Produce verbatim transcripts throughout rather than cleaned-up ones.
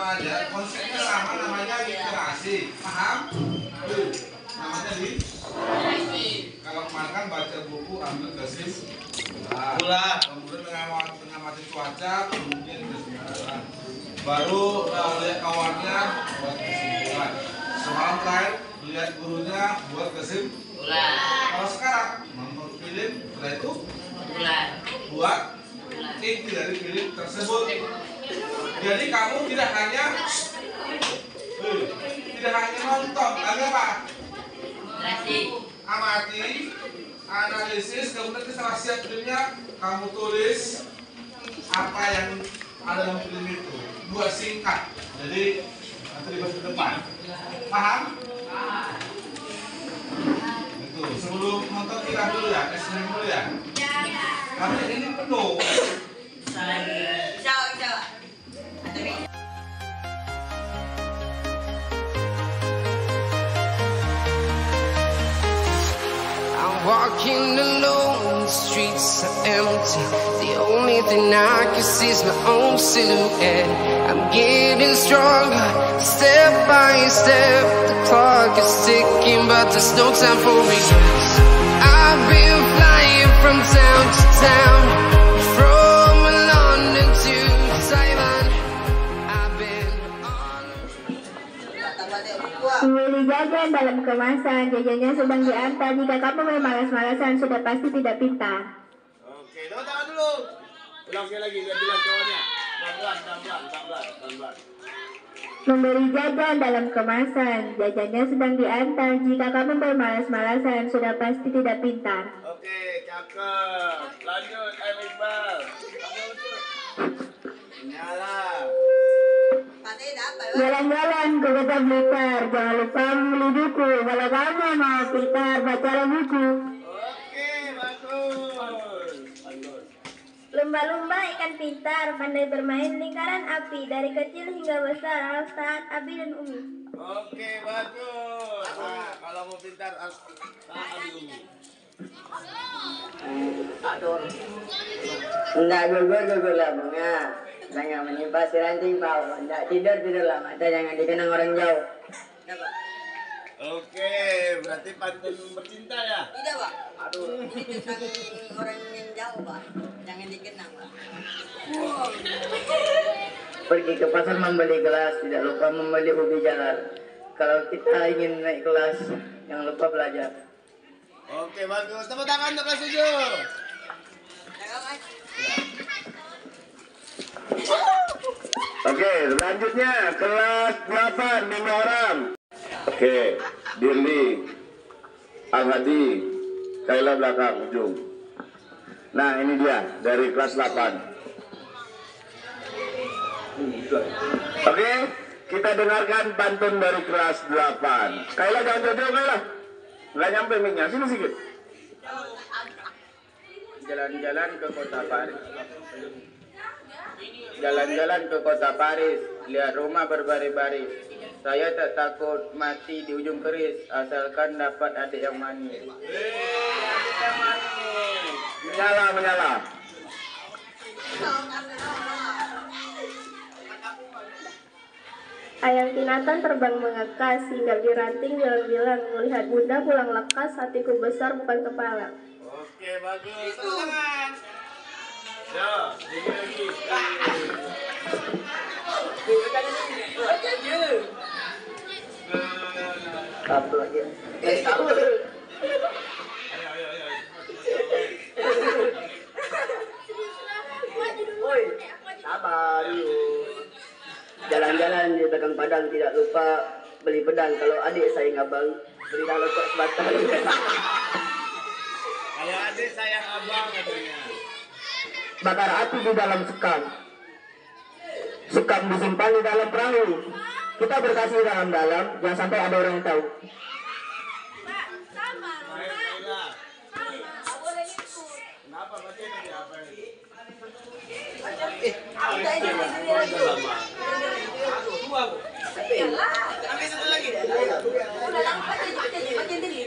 aja, konsepnya sama, namanya literasi. Paham? Tuh, namanya literasi. Kalau kemarin kan baca buku, ambil kesimpulan. Kemudian mengamati, mengamati cuaca, kemudian kesimpulan. Baru uh, lihat kawannya, buat kesimpulan. Semalam terakhir lihat gurunya, buat kesimpulan. Kalau sekarang nonton film, setelah itu buat inti dari film tersebut. Jadi kamu tidak hanya uh, tidak hanya nonton, tapi apa? Amati, analisis, kemudian setelah siap filmnya kamu tulis apa yang ada dalam film itu. Buat singkat. Jadi nanti dibahas ke depan. Paham? Itu. Sebelum nonton kita dulu ya, tes dulu ya. Karena ini penuh. Ciao, ciao. I'm walking alone, the streets are empty. The only thing I can see is my own silhouette. I'm getting stronger, step by step. The clock is ticking, but there's no time for regrets. I've been flying from town to town, from London to Taiwan. I've been on. Membeli jajan dalam kemasan, jajannya sedang diantar. Jika kamu memang malas-malasan, sudah pasti tidak pintar. Oke, tepuk tangan dulu. Ulang sekali lagi, lihat bilang kawannya. Pelan-pelan, pelan-pelan, pelan-pelan, pelan-pelan. Membeli jajan dalam kemasan, jajannya sedang diantar. Jika kamu bermalas-malasan, sudah pasti tidak pintar. Oke, cakep. Lanjut, Ayo Iqbal. Nyala. Jalan-jalan ke kota Blitar, jangan lupa membeli buku. Kalau kamu mau pintar, bacalah buku. Oke, bagus. Bagus. Lumba-lumba ikan pintar, pandai bermain lingkaran api. Dari kecil hingga besar, harus taat Abi dan Umi. Oke, bagus. Nah, kalau mau pintar, harus taat Abi Umi. Aduh. Enggak gugur-gugur lah bunga. Jangan menimpa si ranting bau. Enggak tidur-tidur lah mata, jangan dikenang orang jauh. Oke, berarti pantun bercinta ya? Tidak, Pak. Aduh. Ini tentang orang yang jauh, Pak. Jangan dikenang, Pak. Pergi ke pasar membeli gelas, tidak lupa membeli ubi jalar. Kalau kita ingin naik kelas, jangan lupa belajar. Oke, bagus. Tepuk tangan untuk kelas tujuh. Oke, selanjutnya kelas delapan, lima orang. Oke, Dirli, Al-Hadi, Kaila belakang, ujung. Nah, ini dia dari kelas delapan. Oke, kita dengarkan pantun dari kelas delapan. Kaila jangan jauh-jauh, Kaila. Nggak nyampe mic-nya, sini sedikit. Jalan-jalan ke kota Paris. Jalan-jalan ke kota Paris, lihat rumah berbaris-baris. Saya tak takut mati di ujung keris, asalkan dapat adik yang manis. Menyala, menyala. Ayam Tinatan terbang mengekas, singgah di ranting bilang-bilang, melihat bunda pulang lekas, hatiku besar bukan kepala. Oke, bagus. Tepuk tangan. Ya, ini lagi. Satu lagi. Ayo, ayo, ayo. Oi, sabar yuk. Jalan-jalan di belakang padang, tidak lupa beli pedang. Kalau adik saya ngabang, beli lekok sebatang. Kalau adik sayang abang katanya. Bakar api di dalam sekam. Sekam disimpan di dalam perahu. Kita berkasih dalam-dalam, jangan sampai ada orang yang tahu. Baik, Kaila. Kenapa baca ini apa ini? Eh, udah ini udah lama. Aduh, dua Bu. Ambil satu lagi. Udah lama aja aja aja ini.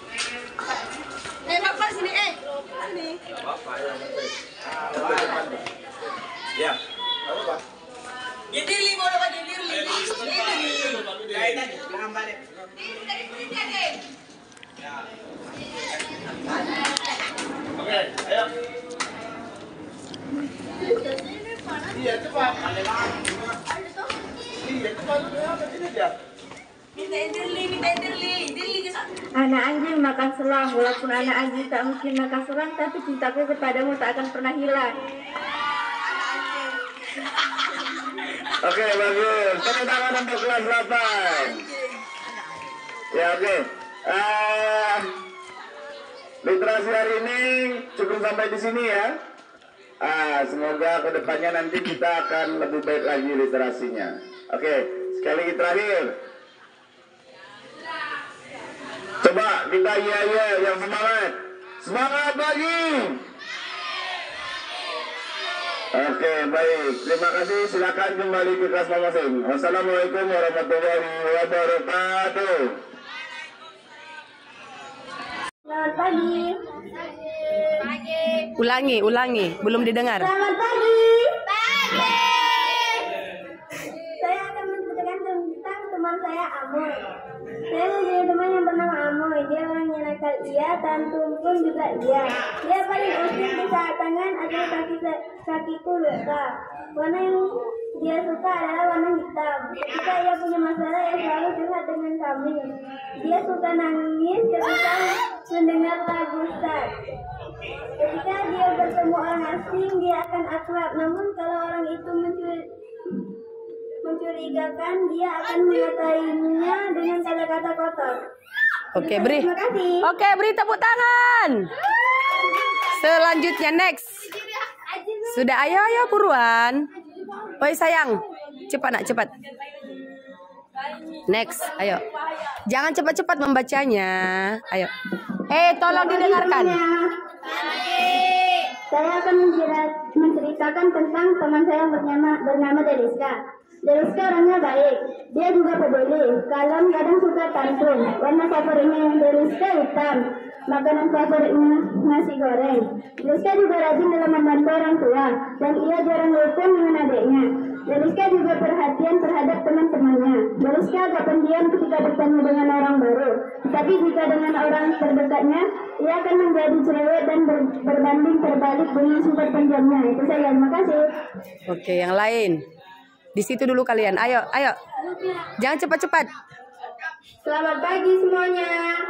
Eh, Bapak sini eh. Sini. Bapak yang penting. Iya cepat. Iya cepat. Apa sih dia? Minta interli, minta interli, interli ke sana. Anak anjing makan selang, walaupun anak anjing tak mungkin makan selang, tapi cintaku kepadamu tak akan pernah hilang. Oke, bagus. Tepuk tangan untuk kelas delapan. Ya, oke. Uh, literasi hari ini cukup sampai di sini ya. Ah, semoga kedepannya nanti kita akan lebih baik lagi literasinya. Oke, sekali lagi terakhir. Coba kita iya iya yang semangat. Semangat lagi. Oke, baik. Terima kasih. Silakan kembali ke kelas masing-masing. Wassalamualaikum warahmatullahi wabarakatuh. Selamat pagi. Ulangi, ulangi. Belum didengar. Selamat pagi. Pagi. Saya akan menceritakan tentang teman saya Amoy. Saya punya teman yang bernama Amoy. Dia orangnya nakal iya, tantrum pun juga iya. Dia paling usil di saat tangan atau kaki kakiku luka. Warna yang dia suka adalah warna hitam. Ketika ia punya masalah, ia selalu curhat dengan kami. Dia suka nangis ketika mendengar lagu sad. Ketika dia bertemu orang asing, dia akan akrab. Namun kalau orang itu mencuri, mencurigakan, dia akan mengatakannya dengan kata-kata kotor. Oke, beri. Terima kasih. Oke, beri tepuk tangan. Selanjutnya next. Sudah, ayo ayo buruan. Oi sayang, cepat nak cepat. Next, ayo. Jangan cepat-cepat membacanya. Ayo. Eh, tolong didengarkan. Saya akan menceritakan tentang teman saya yang bernama bernama Deliska. Deliska orangnya baik. Dia juga peduli. Kalem, kadang suka tantrum. Warna favoritnya yang Deliska hitam. Makanan favoritnya nasi goreng. Deliska juga rajin dalam membantu orang tua. Dan ia jarang lupa dengan adiknya. Deliska juga perhatian terhadap teman-temannya. Deliska agak pendiam ketika bertemu dengan orang baru. Tapi jika dengan orang terdekatnya, ia akan menjadi cerewet dan ber berbanding terbalik dengan sifat pendiamnya. Itu saja. Terima kasih. Oke, yang lain. Di situ dulu kalian. Ayo, ayo. Jangan cepat-cepat. Selamat pagi semuanya.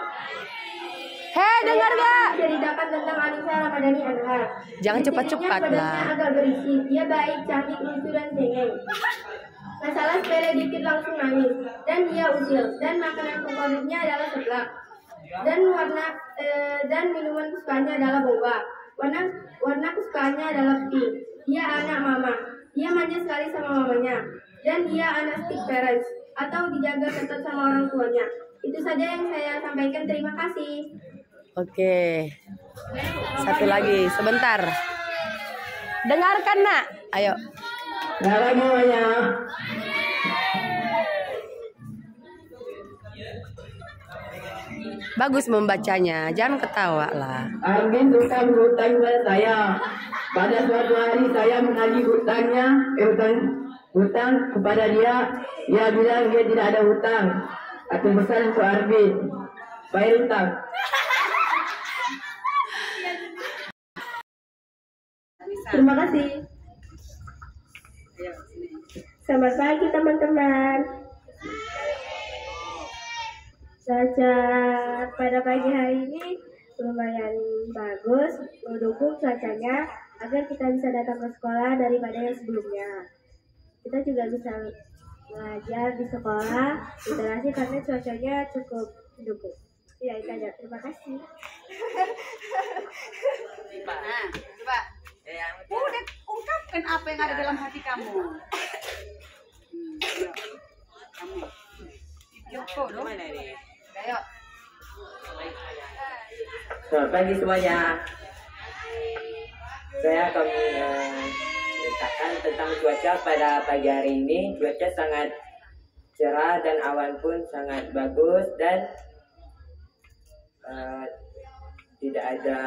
Hei, dengar gak? Ceritakan tentang Anissa Ramadhani Anhar. Jangan cepat-cepat lah. Badannya agak berisi. Dia baik, cantik, lucu dan cengeng. Masalah sepele dikit langsung nangis. Dan dia usil. Dan makanan favoritnya adalah seblak. Dan warna eh, dan minuman kesukaannya adalah boba. Warna warna kesukaannya adalah pink. Dia anak mama. Dia manja sekali sama mamanya. Dan dia anak stick parents atau dijaga ketat sama orang tuanya. Itu saja yang saya sampaikan. Terima kasih. Oke. Satu lagi, sebentar. Dengarkan, Nak. Ayo. Nah, semuanya. Bagus membacanya, jangan ketawa lah. Arvin suka berhutang kepada saya. Pada suatu hari saya menagih hutangnya, eh, hutang, hutang kepada dia. Dia bilang dia tidak ada hutang. Aku pesan untuk Arvin, bayar hutang. Terima kasih. Selamat pagi teman-teman. Cuaca pada pagi hari ini lumayan bagus, mendukung cuacanya agar kita bisa datang ke sekolah daripada yang sebelumnya. Kita juga bisa belajar di sekolah literasi karena cuacanya cukup mendukung. Ya, itu aja. Terima kasih. Nah, coba. Udah ungkapkan apa yang ada dalam hati kamu. Hmm, ayo. Kamu. Joko dong. Ayo. Selamat pagi semuanya. Saya akan menceritakan tentang cuaca pada pagi hari ini. Cuaca sangat cerah dan awan pun sangat bagus dan uh, tidak ada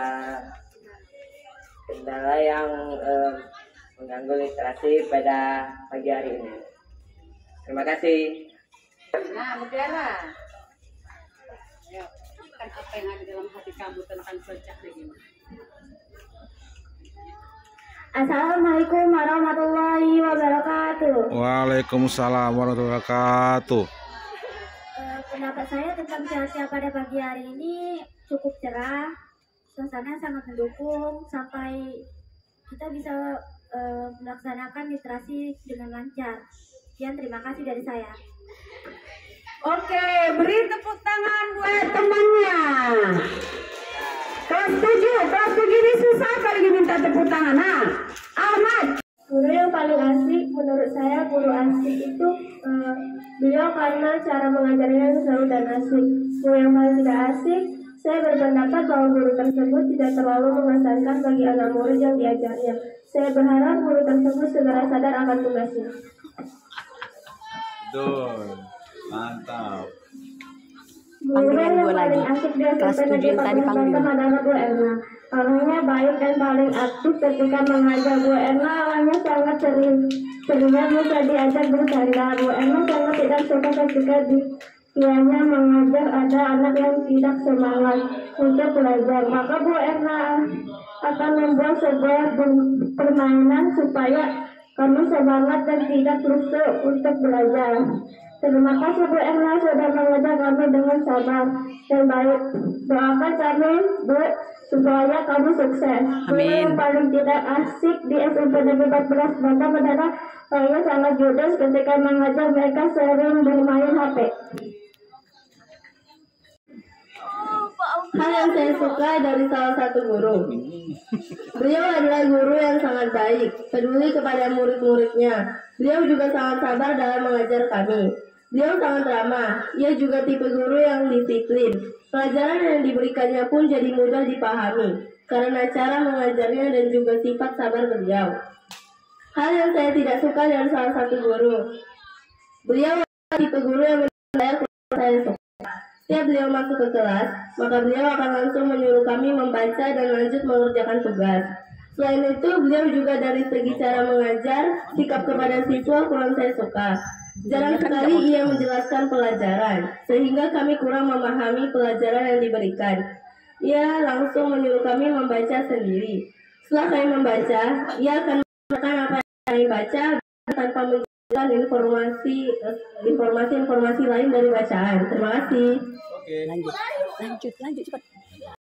kendala yang uh, mengganggu literasi pada pagi hari ini. Terima kasih. Nah, Mutiara. Ayo, kan apa yang ada dalam hati kamu tentang cuaca hari ini? Assalamualaikum warahmatullahi wabarakatuh. Waalaikumsalam warahmatullahi wabarakatuh. Eh, pendapat saya tentang cuaca pada pagi hari ini cukup cerah, suasana sangat mendukung sampai kita bisa eh, melaksanakan literasi dengan lancar. Sekian, terima kasih dari saya. Oke, beri tepuk tangan buat temannya. Kelas tujuh, kelas tujuh ini susah kali minta tepuk tangan. Nah, Ahmad. Guru yang paling asik menurut saya, guru asik itu eh, beliau karena cara mengajarnya yang seru dan asik. Guru yang paling tidak asik, saya berpendapat bahwa guru tersebut tidak terlalu mengesankan bagi anak murid yang diajarnya. Saya berharap guru tersebut segera sadar akan tugasnya. Betul, mantap. Guru yang paling asik di S M P Negeri Patung Banten adalah Bu Erna. Orangnya baik dan paling aktif ketika mengajar. Bu Erna orangnya sangat sering, seringnya bisa diajak bercanda. Bu Erna sangat tidak suka ketika di dianya mengajar ada anak yang tidak semangat untuk belajar. Maka Bu Erna akan membuat sebuah permainan supaya kamu semangat dan tidak lusuh untuk belajar. Terima kasih Bu Erna sudah mengajar kami dengan sabar dan baik. Doakan kami Bu supaya kami sukses. Guru yang paling tidak asik di S M P Negeri empat belas Banten adalah orangnya sangat judes ketika mengajar, mereka sering bermain H P. Hal yang saya suka dari salah satu guru, beliau adalah guru yang sangat baik, peduli kepada murid-muridnya. Beliau juga sangat sabar dalam mengajar kami. Beliau sangat ramah. Ia juga tipe guru yang disiplin. Pelajaran yang diberikannya pun jadi mudah dipahami karena cara mengajarnya dan juga sifat sabar beliau. Hal yang saya tidak suka dari salah satu guru, beliau adalah tipe guru yang menilai kalau saya suka. Setiap beliau masuk ke kelas, maka beliau akan langsung menyuruh kami membaca dan lanjut mengerjakan tugas. Selain itu, beliau juga dari segi cara mengajar, sikap kepada siswa kurang saya suka. Jarang sekali ia menjelaskan pelajaran, sehingga kami kurang memahami pelajaran yang diberikan. Ia langsung menyuruh kami membaca sendiri. Setelah kami membaca, ia akan mengatakan apa yang kami baca tanpa menjelaskan informasi informasi-informasi lain dari bacaan. Terima kasih. Oke. Lanjut, lanjut, lanjut cepat.